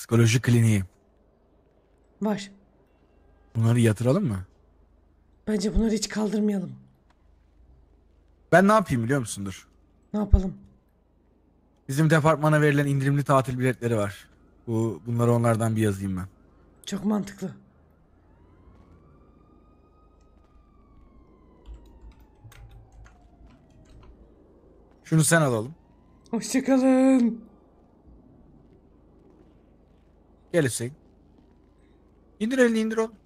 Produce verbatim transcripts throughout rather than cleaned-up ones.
Psikoloji kliniği. Var. Bunları yatıralım mı? Bence bunları hiç kaldırmayalım. Ben ne yapayım biliyor musundur? Ne yapalım? Bizim departmana verilen indirimli tatil biletleri var. Bu bunları onlardan bir yazayım ben. Çok mantıklı. Şunu sen alalım. Hoşçakalın. Gel Hüseyin. İndir elini indir oğlum.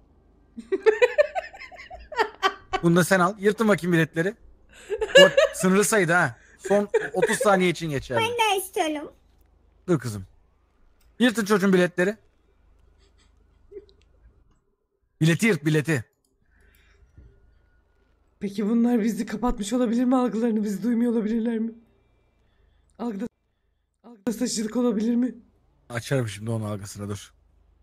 Bunu da sen al. Yırtın bakayım biletleri. Bu sınırlı sayıda ha. Son otuz saniye için geçerli. Ben de istiyorum. Dur kızım. Yırtın çocuğun biletleri. Bileti yırt bileti. Peki bunlar bizi kapatmış olabilir mi? Algılarını bizi duymuyor olabilirler mi? Algıda, algıda saçılık olabilir mi? Açarım şimdi onun algısına dur.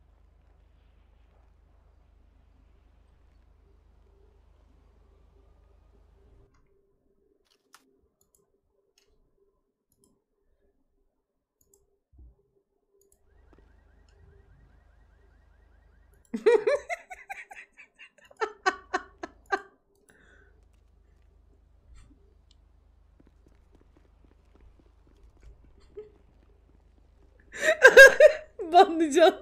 Banlayacağım.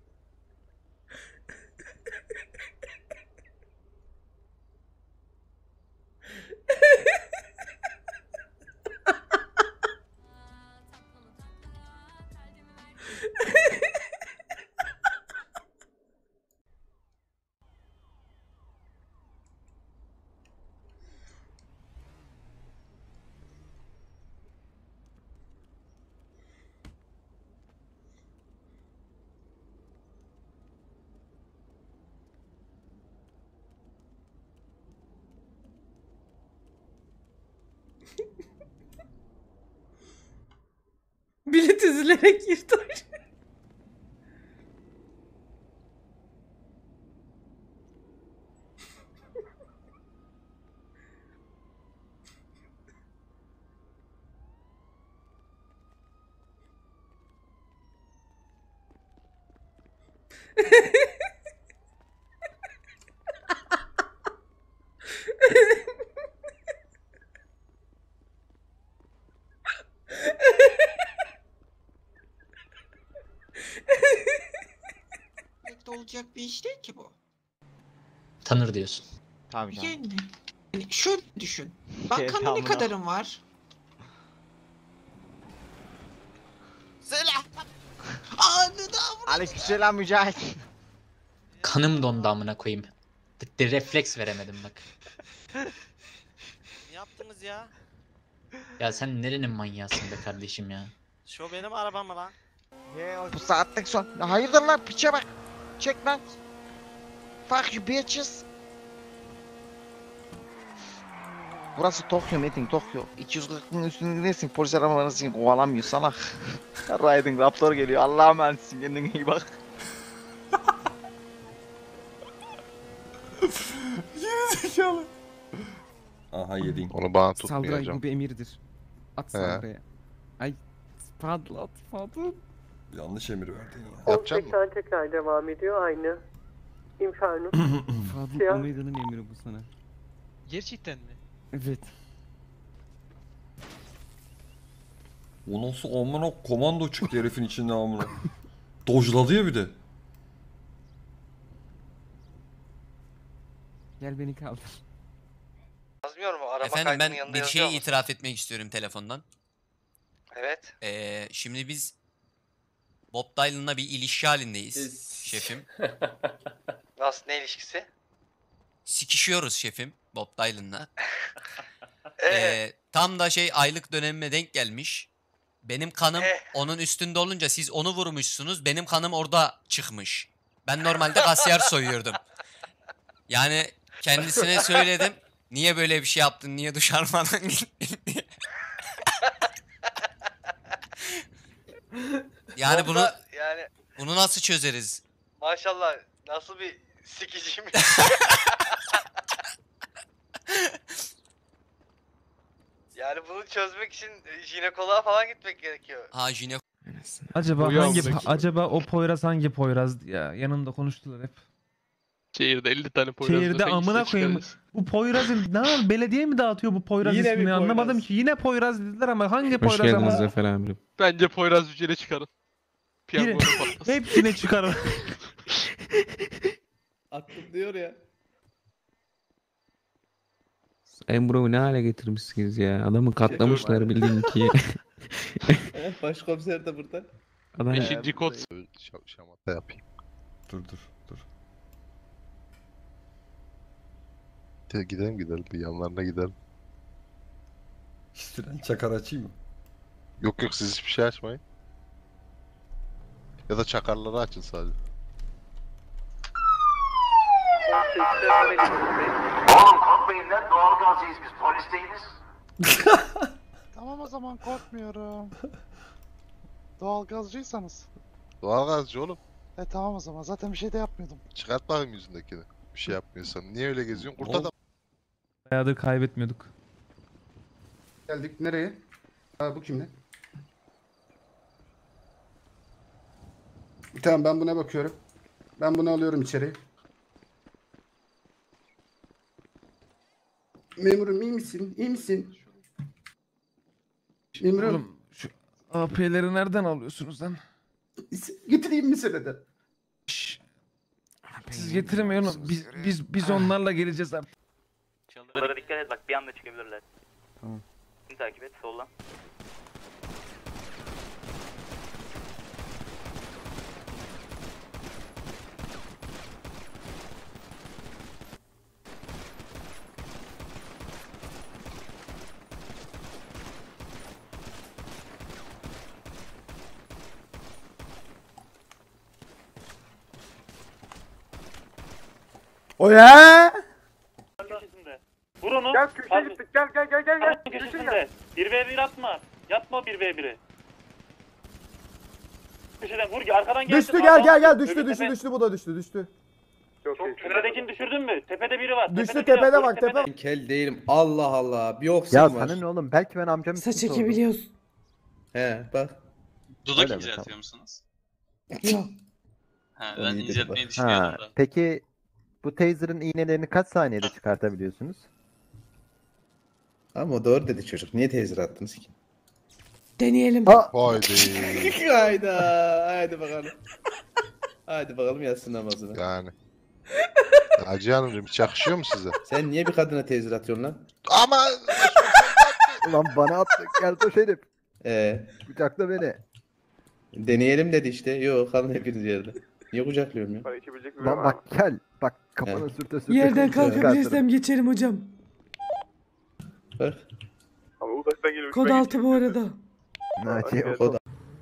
Bilet üzülerek yırtar. Pek de olacak bir iş değil ki bu. Tanır diyorsun. Tabii canım. Yani, yani şöyle düşün. Bankanda ne Tamam. kadarın var? Selam. Anında Aleykümselam Mücahit. Kanım dondu amına koyayım. De refleks veremedim bak. Ne yaptınız ya? Ya sen nerenin manyasın be kardeşim ya. Şu benim arabam mı lan? Bu saatten sonra. Ya hayırdır lan piçe bak. Çek lan. Fuck you bitches. Burası Tokyo Metin Tokyo. iki yüz kırkın üstünde nesin? Polis arabalarını seni kovalamıyor salak. Raiden Raptor geliyor. Allah'a emanetsin. Kendine iyi bak. Gerizekalı. Aha yedin. Onu bana Saldıray tutmayacağım. bu bir emirdir. At He. saldırıya. Ay patlat patlat. Yanlış emir verdin ya. Yapacak mısın? tekrar devam ediyor aynı. Inferno. Fadıl Ya. Omega'nın emri bu sana. Gerçekten mi? Evet. O nasıl amına komando çıktı herifin içinde amına. Dojladı ya bir de. Gel beni kaldır. Yazmıyorum o arama Efendim kaydının ben yanında bir yazıyor şey mu? itiraf etmek istiyorum telefondan. Evet. Ee, şimdi biz Bob Dylan'la bir ilişki halindeyiz şefim. Nasıl, ne ilişkisi? Sikişiyoruz şefim Bob Dylan'la. Ee, Ee, tam da şey aylık dönemime denk gelmiş. Benim kanım Eh. onun üstünde olunca siz onu vurmuşsunuz. Benim kanım orada çıkmış. Ben normalde kasiyer soyuyordum. Yani kendisine söyledim. Niye böyle bir şey yaptın? Niye duş almadan gittin diye. Yani bunu Bob'da yani bunu nasıl çözeriz? maşallah nasıl bir sikiciymiş. Yani bunu çözmek için jinekoloğa falan gitmek gerekiyor. Ha jine Anasını Acaba Uyan hangi peki. acaba o Poyraz hangi Poyraz ya? Yanımda konuştular hep. Şehirde elli tane Poyraz Şehirde amına koyayım. Bu Poyraz'ın ne var? Belediye mi dağıtıyor bu Poyraz Yine bir ismini? Poyraz. Anlamadım ki. Yine Poyraz dediler ama hangi Poyraz ama? Zafer amirim. Bence Poyraz Yücel'e çıkarın. Piyango patlasın. Hepsine çıkar. Attım diyor ya. Sayın Bro ne hale getirmişsiniz ya? Adamı katlamışlar bildiğin ki. Başkomiser de burada. Adam Beşinci kod. Şamata yapayım. Dur dur dur. Gidelim gidelim bir yanlarına gidelim. İstiren çakar açayım mı? Yok yok siz hiçbir şey açmayın. Ya da çakarları açın sadece. Oğlum korkmayın lan, doğalgazcıyız biz, polis değiliz. Tamam o zaman korkmuyorum. Doğalgazcıysanız. Doğalgazcı oğlum. E tamam o zaman zaten bir şey de yapmıyordum. Çıkart bakayım yüzündekini. Bir şey yapmıyorsan. Niye öyle geziyorsun? Kurt adam. Bayağıdır kaybetmiyorduk. Geldik nereye? Aa, bu kim ne? Tamam ben buna bakıyorum. Ben bunu alıyorum içeri. Memurum iyi misin? İyi misin? Memurum. Oğlum şu A P'leri nereden alıyorsunuz lan? Getireyim mi seneden? Siz getirmeyin oğlum. Biz biz biz onlarla geleceğiz artık. Çalılara dikkat et bak bir anda çıkabilirler. Tamam. Seni takip et soldan. O ya! Vur onu. Gel köşeye gittik. Gel gel gel gel gel. Köşesinde. bir ve bir atma. Yapma bir ve biri. Köşeden vur arkadan gelsin. Düştü gel gel gel düştü düştü düştü bu da düştü düştü. Tepedekini düşürdün mü? Tepede biri var. Düştü tepede bak tepe. Kel değilim. Allah Allah. Bir oksijen Ya var. sana ne oğlum? Belki ben amcamın Saç çekebiliyorsun. He bak. Dudak inceltiyor musunuz? Yok. Ha, ben inceltmeyi düşünüyorum da. Peki bu taser'ın iğnelerini kaç saniyede çıkartabiliyorsunuz? Ama doğru dedi çocuk. Niye taser attınız ki? Deneyelim. Haydi. Hayda. Haydi bakalım. Haydi bakalım yatsın namazını. Yani. Hacı Hanımcığım hiç yakışıyor mu size? Sen niye bir kadına taser atıyorsun lan? Ama Ulan bana attı. Gel koş herif. Ee, Bıçakla beni. deneyelim dedi işte. Yok kalın hepiniz yerde. Niye kucaklıyorum ya? Lan bak gel. Bak kafana sürte sürte. Yerden kalkabilirsem geçerim hocam. Bak. Kod altı bu arada. O da.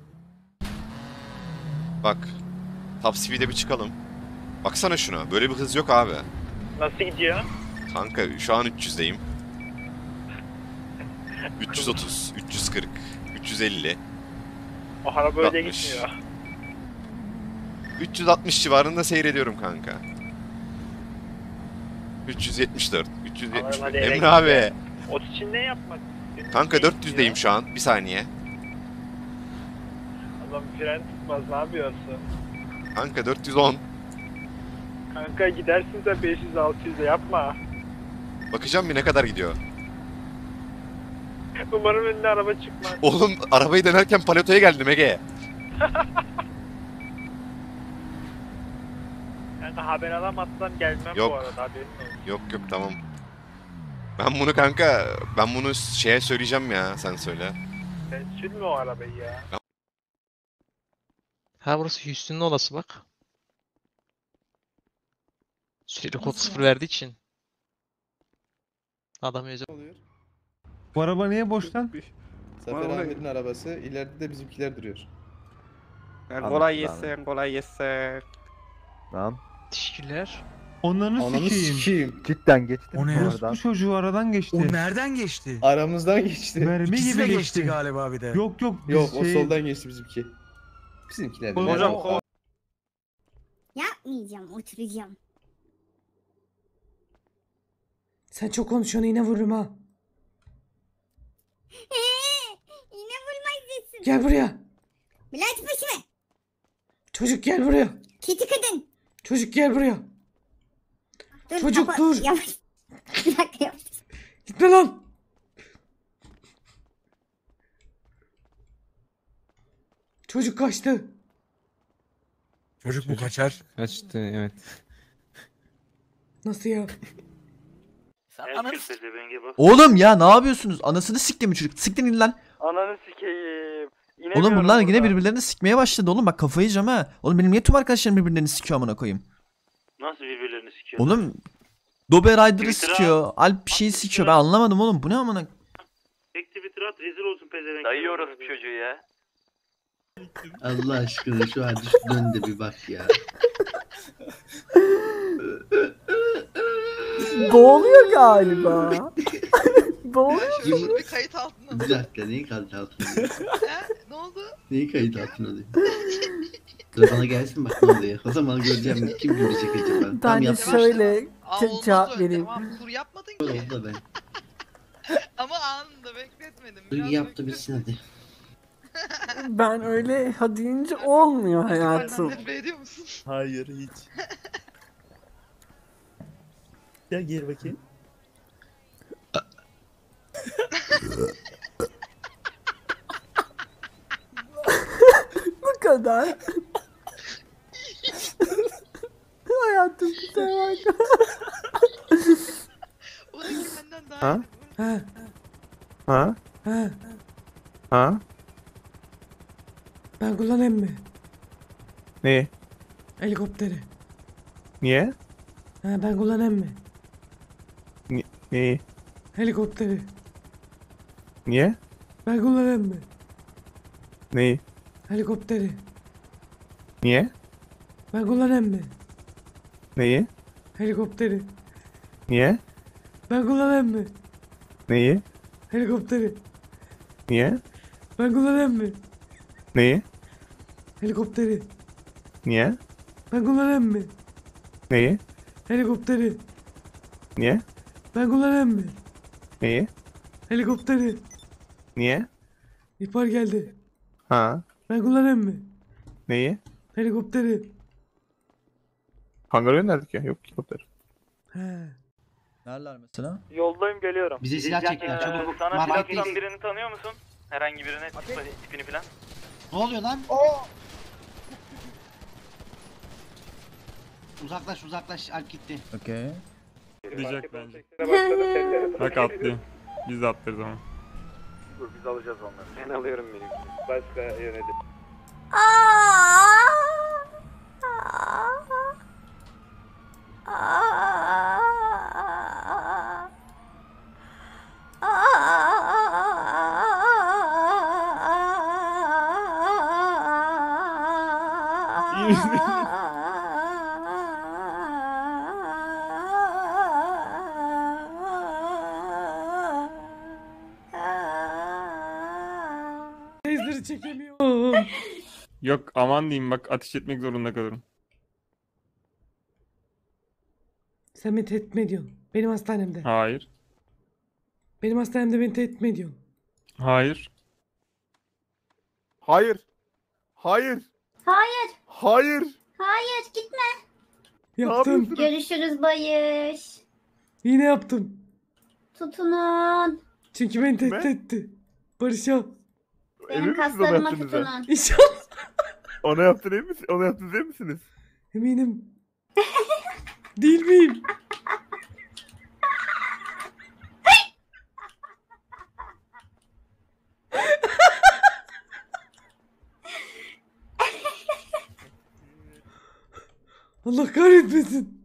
bak. Top speed'e bir çıkalım. Baksana şuna. Böyle bir hız yok abi. Nasıl gidiyor? Kanka şu an üç yüzdeyim. üç yüz otuz, üç yüz kırk, üç yüz elli. O araba öyle gitmiyor. üç yüz altmış civarında seyrediyorum kanka. üç yüz yetmiş dört, üç yüz yetmiş dört. Emre abi. Ot için ne yapmak? Kanka dört yüzdeyim şu an. Bir saniye. Adam fren tutmaz ne yapıyorsun? Kanka dört yüz on. Kanka gidersin sen beş yüz altı yüze yapma. Bakacağım bir ne kadar gidiyor. Umarım önüne araba çıkmaz. Oğlum arabayı denerken paletoya geldim Ege. Yani haber alamazsam gelmem Yok. bu arada haberin olsun. Yok yok tamam. Ben bunu kanka, ben bunu şeye söyleyeceğim ya, sen söyle. Sen sürme o arabayı ya. Ha burası Houston'un olası bak. Sürekli kod Nasıl sıfır ya? verdiği için. Adam özel. Bu araba niye boş lan? Zafer Ahmet'in arabası, ileride de bizimkiler duruyor. Kolay yesin kolay yesin. Lan. Teşekkürler. Onların Ananı sikeyim. sikeyim. Cidden geçti. O ne ya? Bu çocuğu aradan geçti. O nereden geçti? Aramızdan geçti. Mermi İkisi gibi de geçti. geçti galiba bir de. Yok yok. biz Yok o şey- soldan geçti bizimki. Bizimkiler de. Hocam, Merhaba. Yapmayacağım, oturacağım. Sen çok konuşuyorsun yine vururum ha. Yine vurma izlesin. Gel buraya. Bülent başımı. Çocuk gel buraya. Kiti kadın. Çocuk gel buraya. Dur, Çocuk kapa- dur. Yavaş. Bir dakika yavaş. Gitme lan. Çocuk kaçtı. Çocuk mu kaçar? Kaçtı evet. Nasıl ya? Oğlum ya ne yapıyorsunuz? Anasını sikti mi çocuk? Siktin lan. Ananı sikeyim. Oğlum bunlar yine birbirlerini sikmeye başladı oğlum. Bak kafayı yiyeceğim ha. Oğlum benim niye tüm arkadaşlarım birbirlerini sikiyor amına koyayım? Nasıl birbirlerini sikiyor? Oğlum Dober Rider'ı Twitter'a- sikiyor. Alp bir şeyi sikiyor. Ben anlamadım oğlum. Bu ne amına? Tek Twitter at rezil olsun pezevenk. Dayı orası çocuğu ya. Allah aşkına şu an dön de bir bak ya. Boğuluyor galiba. Boğuluyor. Yumru- Bir kayıt altına. Bir dakika neyi kayıt altına? He? Ne oldu? Neyi kayıt altına diyor? Dur bana gelsin bak ne oluyor. O zaman göreceğim kim görecek acaba. Tam yapmış. şöyle Aa, ce- olmaz cevap öyle. vereyim. Tamam kur yapmadın Dur ki. oldu ben. Ama anında bekletmedim. Dur Biraz yaptı bekle. bitsin hadi. Ben öyle ha deyince olmuyor Benden nefret ediyor musun? Hayır hiç. Gel gir bakayım. Bu kadar. Hayatım güzel bak. Onunki benden daha Ha? Ha, Ha? ha. Ha? Ben kullanayım mı? Ne? Helikopteri. Niye? Ha, ben kullanayım mı? Neyi? Helikopteri. Niye? Ben kullanayım mı? Neyi? Helikopteri. Niye? Ben kullanayım mı? Neyi? Helikopteri. Niye? Ben kullanayım mı? Neyi? Helikopteri. Niye? Ben kullanayım mı? Neyi? Helikopteri. Niye? Ben kullanayım mı? Neyi? Helikopteri. Niye? Ben kullanayım mı? Neyi? Helikopteri. Niye? İhbar geldi. Ha? Ben kullanayım mı? Neyi? Helikopteri. Hangara gönderdik ya. Yok helikopter. He. Nereler mesela? Yoldayım geliyorum. Bize silah çektiler Ee, çabuk. Sana Mark silah please. tutan birini tanıyor musun? Herhangi birine tipi- tipini falan. Ne oluyor lan? Uzaklaş uzaklaş Alp gitti. Okey. Diyecek bence. Bak atlıyor. Biz de atlıyoruz ama. Dur biz alacağız onları. Ben alıyorum benim. Başka yönetim. Teyzeleri çekemiyorum. Yok aman diyeyim bak ateş etmek zorunda kalırım. Sen beni tehdit mi ediyorsun? Benim hastanemde. Hayır. Benim hastanemde beni tehdit mi ediyorsun? Hayır. Hayır. Hayır. Hayır. Hayır. Hayır gitme. Yaptım. Görüşürüz Bayış. Yine yaptım. Tutunun. Çünkü beni tehdit etti. Barış yap. Benim kaslarıma tutunun. İnşallah. Ona yaptın değil misiniz? Ona yaptınız değil misiniz? Eminim. Değil miyim? Allah kahretmesin.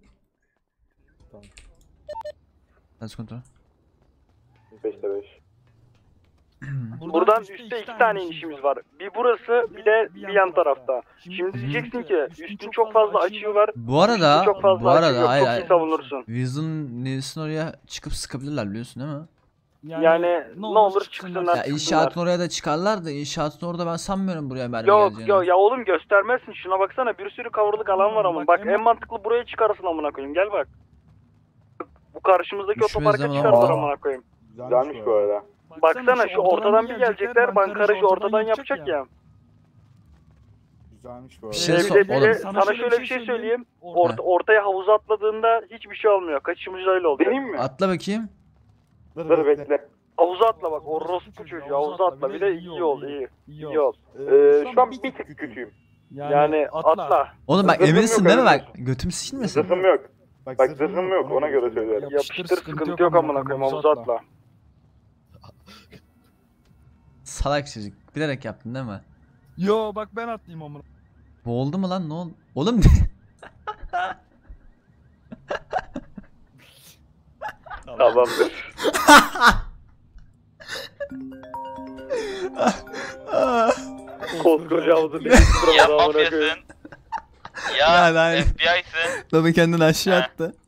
Let's kontrol. beşte beş. Buradan üstte iki tane inişimiz var. Bir burası bir de bir yan tarafta. Şimdi diyeceksin ki üstün çok fazla açığı var. Bu arada, Üstün çok fazla bu açığı arada yok, hayır çok iyi hayır. savunursun. Wilson Nils'in oraya çıkıp sıkabilirler biliyorsun değil mi? Yani ne olur çıksınlar. Ya inşaatın oraya da çıkarlar da inşaatın orada ben sanmıyorum buraya mermi Yok geleceğini. yok ya oğlum göstermezsin şuna baksana bir sürü coverlık alan var ama bak en mantıklı buraya çıkarsın amına koyayım gel bak. Bu karşımızdaki Düşmez otoparka zaman çıkarlar ama. amına koyayım. Güzelmiş bu arada. Baksana şu ortadan bir gelecekler bankarajı ortadan yapacak ya. Bir şey Ee, sor- bir de- bir de oğlum. sana şöyle bir şey söyleyeyim. Orta, ortaya havuza atladığında hiçbir şey olmuyor. Kaçışımız öyle oldu. Deneyim mi? Atla bakayım. Dur bekle. Havuza atla bak. Orospu çocuğu havuza atla. Bir de iyi ol iyi. İyi ol. Ee, şu an bir tık kötüyüm. Yani atla. Oğlum bak Zırhım eminsin yok, değil mi öyle bak? Götüm sikilmesin. Zırhım yok. Bak zırhım yok ona göre söylüyorum. Yapıştır sıkıntı yok amına koyayım havuza atla. Salak çocuk. Bilerek yaptın değil mi? Yo bak ben atlayayım amına. Boğuldu mu lan ne oldu? Oğlum Tamamdır. Koskoca havuzu bir Ya lan. Baba kendini aşağı attı.